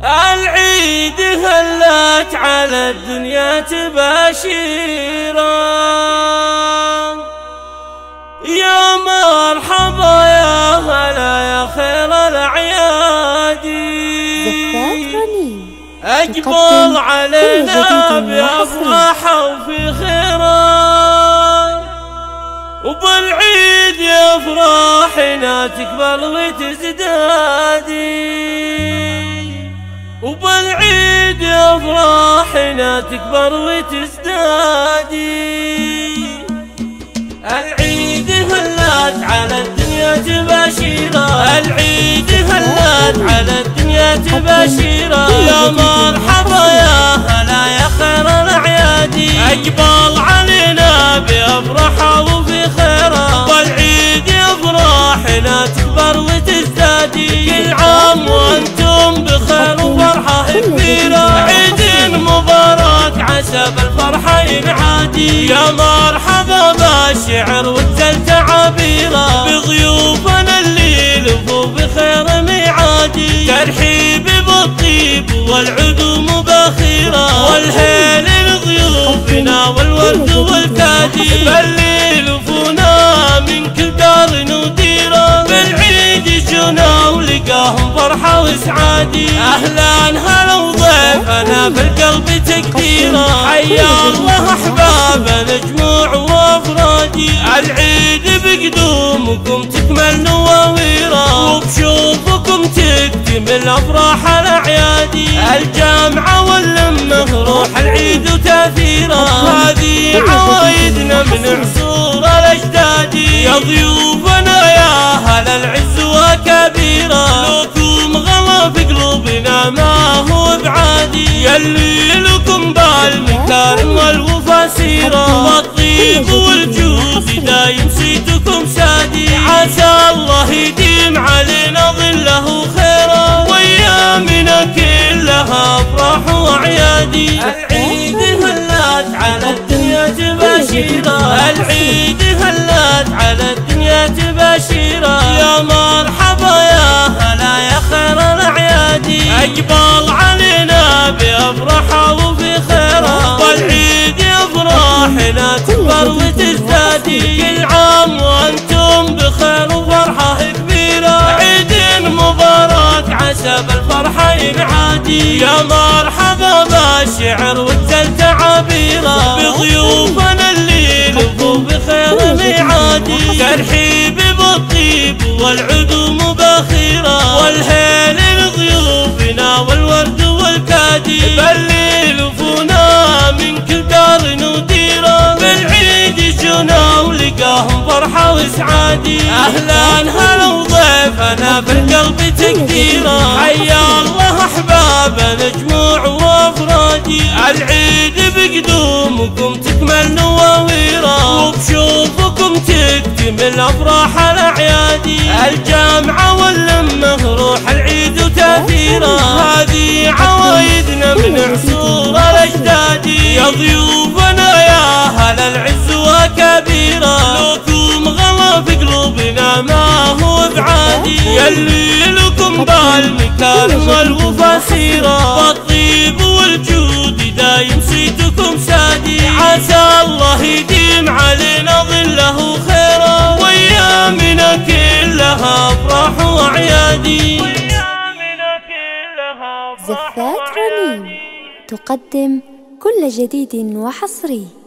العيد هلت على الدنيا تباشيرا، يا مرحبا يا هلا يا خير الأعيادي. أقبل علينا بأفراح وفي خيرات، وبالعيد يا أفراحنا تكبر وتزدادي، وبالعيد يا أفراحنا تكبر وتزدادي. العيد هلت على الدنيا تباشيرا، العيد هلت على الدنيا تباشيرا، يا مرحبا يا هلا يا خير الأعيادي. أقبل علينا بأفراح وفي خيرات، والعيد يا أفراحنا تكبر وتزدادي. كل عام وأنتم بخير وفرحة كبيرة، عيد مبارك عسى بالفرحة ينعادي. يا مرحبا بالشعر والزل تعابيره، بضيوفنا اللي لفوا بخير ميعادي. ترحيب بالطيب والعدوم باخيره، والهيل لضيوفنا والورد والكادي. باللي لفونا من كل دار وديره، بالعيد جونا ولقاهم فرحة وسعادي. أهلا هلا وضيفنا بالقلب تكبيره، حيا الله أحبابنا جموع وأفرادي. العيد بقدومكم تكمل نواويره، وبشوفكم تكتمل أفراح الأعيادي. الجامعة واللمة روح العيد وتأثيره، هذه عوايدنا من عصور الأجداد. يا ضيوفنا يا هلا العز وكبيره، لكم غلا في قلوبنا ما هو بعادي. يلي لكم بالمكارم والوفا سيره، والطيب والجود دايم صيتكم سادي. عسى الله يديم علينا ظله خيرا، وايامنا كلها افراح واعيادي. العيد هلت على الدنيا تباشيره، العيد هلت على الدنيا تباشيره، يا مرحبا يا هلا يا خير الأعيادي. أقبل علينا بأفراح وفي خيرات، والعيد أفراحنا تكبر وتزدادي. كل عام وأنتم بخير وفرحة كبيرة، عيد مبارك عسى بالفرحة ينعادي. يا مرحبا بالشعر والزل تعابيره، بضيوفنا اللي لفوا بخير ميعادي. ترحيب بالطيب والعدوم باخيره، والهيل لضيوفنا والورد والكادي. باللي لفونا من كل دار وديره، بالعيد جونا ولقاهم فرحة وسعادي. أهلا هلا وضيفنا بالقلب تقديره، حيا الله أحبابنا جموع وأفرادي. العيد بقدومكم تكمل نواويره، وبشوفكم تكتمل أفراح الأعيادي. الجامعة واللمة روح العيد وتأثيره، هذه عوايدنا من عصور الأجداد. يا ضيوفنا يا هلا العز وكبيره، لكم غلا في قلوبنا ما هو بعادي. يلي لكم بالمكارم والوفا سيره، والطيب والجود دايم صيتكم سادي. عسى الله يديم علينا ظله خيرا، وايامنا كلها افراح واعيادي. زفات رنين تقدم كل جديد وحصري.